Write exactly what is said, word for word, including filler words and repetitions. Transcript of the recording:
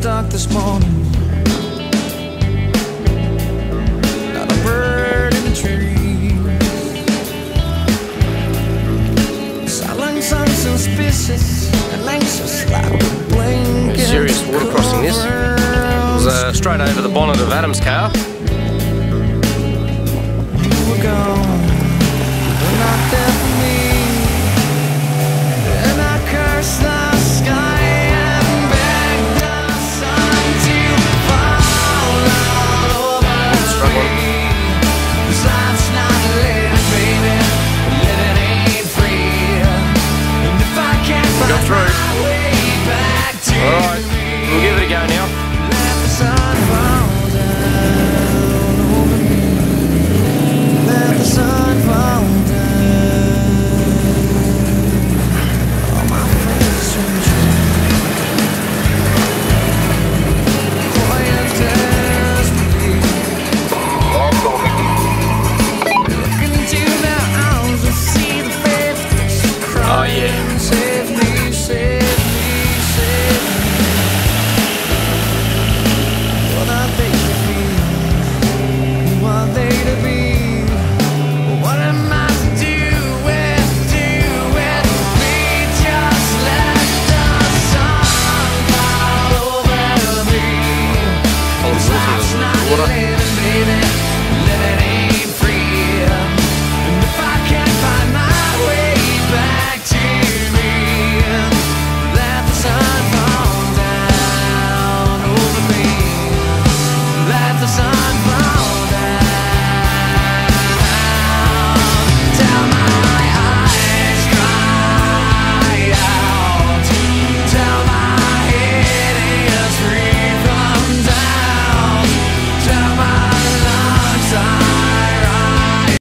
dark this morning. Not a bird in the trees. Silence unsuspicious and anxious like a blanket. Serious water crossing this. It was uh, straight over the bonnet of Adam's car. You were gone.